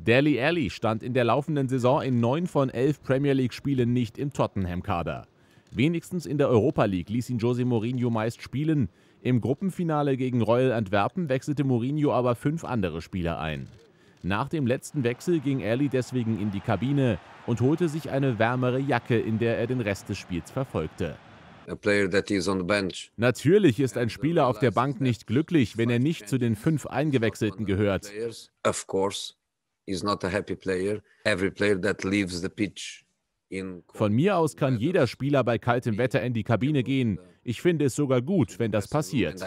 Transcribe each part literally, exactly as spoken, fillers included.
Dele Alli stand in der laufenden Saison in neun von elf Premier League-Spielen nicht im Tottenham-Kader. Wenigstens in der Europa League ließ ihn José Mourinho meist spielen. Im Gruppenfinale gegen Royal Antwerpen wechselte Mourinho aber fünf andere Spieler ein. Nach dem letzten Wechsel ging Alli deswegen in die Kabine und holte sich eine wärmere Jacke, in der er den Rest des Spiels verfolgte. Natürlich ist ein Spieler auf der Bank nicht glücklich, wenn er nicht zu den fünf Eingewechselten gehört. Von mir aus kann jeder Spieler bei kaltem Wetter in die Kabine gehen. Ich finde es sogar gut, wenn das passiert.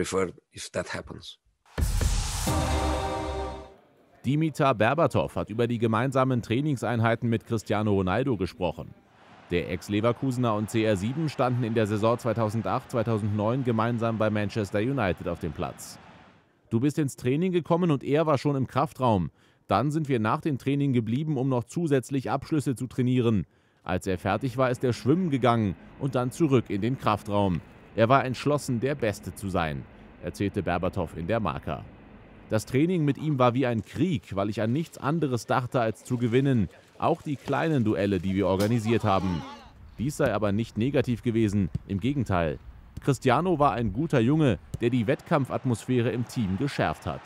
Dimitar Berbatov hat über die gemeinsamen Trainingseinheiten mit Cristiano Ronaldo gesprochen. Der Ex-Leverkusener und C R sieben standen in der Saison zweitausendacht zweitausendneun gemeinsam bei Manchester United auf dem Platz. Du bist ins Training gekommen und er war schon im Kraftraum. Dann sind wir nach dem Training geblieben, um noch zusätzlich Abschlüsse zu trainieren. Als er fertig war, ist er schwimmen gegangen und dann zurück in den Kraftraum. Er war entschlossen, der Beste zu sein, erzählte Berbatov in der Marca. Das Training mit ihm war wie ein Krieg, weil ich an nichts anderes dachte, als zu gewinnen. Auch die kleinen Duelle, die wir organisiert haben. Dies sei aber nicht negativ gewesen, im Gegenteil. Cristiano war ein guter Junge, der die Wettkampfatmosphäre im Team geschärft hat.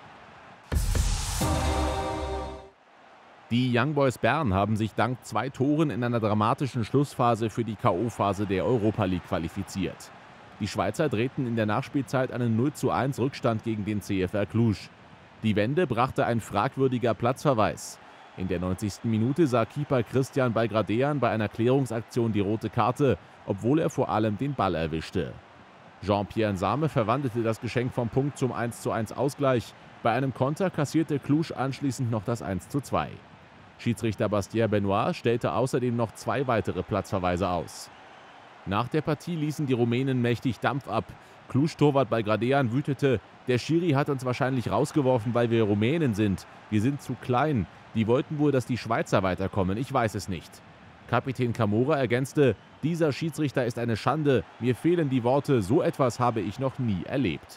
Die Young Boys Bern haben sich dank zwei Toren in einer dramatischen Schlussphase für die K O-Phase der Europa League qualifiziert. Die Schweizer drehten in der Nachspielzeit einen null zu eins Rückstand gegen den C F R Cluj. Die Wende brachte ein fragwürdiger Platzverweis. In der neunzigsten Minute sah Keeper Christian Belgradean bei einer Klärungsaktion die rote Karte, obwohl er vor allem den Ball erwischte. Jean-Pierre Nsame verwandelte das Geschenk vom Punkt zum eins zu eins Ausgleich. Bei einem Konter kassierte Cluj anschließend noch das eins zu zwei. Schiedsrichter Bastien Benoit stellte außerdem noch zwei weitere Platzverweise aus. Nach der Partie ließen die Rumänen mächtig Dampf ab. Cluj-Torwart Belgradean wütete: Der Schiri hat uns wahrscheinlich rausgeworfen, weil wir Rumänen sind. Wir sind zu klein. Die wollten wohl, dass die Schweizer weiterkommen. Ich weiß es nicht. Kapitän Camora ergänzte: Dieser Schiedsrichter ist eine Schande. Mir fehlen die Worte. So etwas habe ich noch nie erlebt.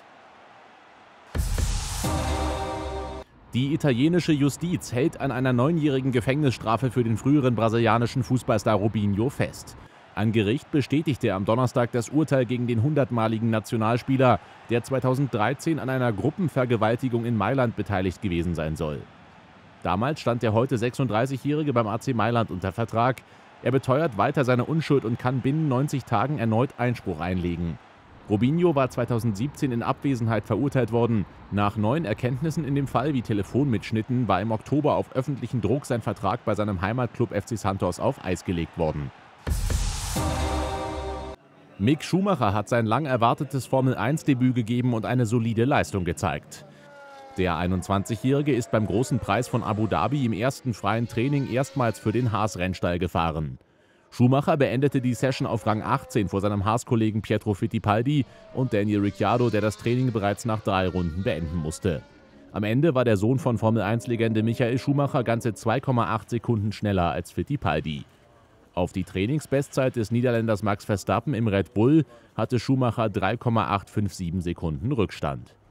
Die italienische Justiz hält an einer neunjährigen Gefängnisstrafe für den früheren brasilianischen Fußballstar Robinho fest. Ein Gericht bestätigte am Donnerstag das Urteil gegen den hundertmaligen Nationalspieler, der zweitausenddreizehn an einer Gruppenvergewaltigung in Mailand beteiligt gewesen sein soll. Damals stand der heute sechsunddreißigjährige beim A C Mailand unter Vertrag. Er beteuert weiter seine Unschuld und kann binnen neunzig Tagen erneut Einspruch einlegen. Robinho war zweitausendsiebzehn in Abwesenheit verurteilt worden. Nach neuen Erkenntnissen in dem Fall wie Telefonmitschnitten war im Oktober auf öffentlichen Druck sein Vertrag bei seinem Heimatclub F C Santos auf Eis gelegt worden. Mick Schumacher hat sein lang erwartetes Formel eins Debüt gegeben und eine solide Leistung gezeigt. Der einundzwanzigjährige ist beim Großen Preis von Abu Dhabi im ersten freien Training erstmals für den Haas-Rennstall gefahren. Schumacher beendete die Session auf Rang achtzehn vor seinem Haas-Kollegen Pietro Fittipaldi und Daniel Ricciardo, der das Training bereits nach drei Runden beenden musste. Am Ende war der Sohn von Formel eins Legende Michael Schumacher ganze zwei Komma acht Sekunden schneller als Fittipaldi. Auf die Trainingsbestzeit des Niederländers Max Verstappen im Red Bull hatte Schumacher drei Komma acht fünf sieben Sekunden Rückstand.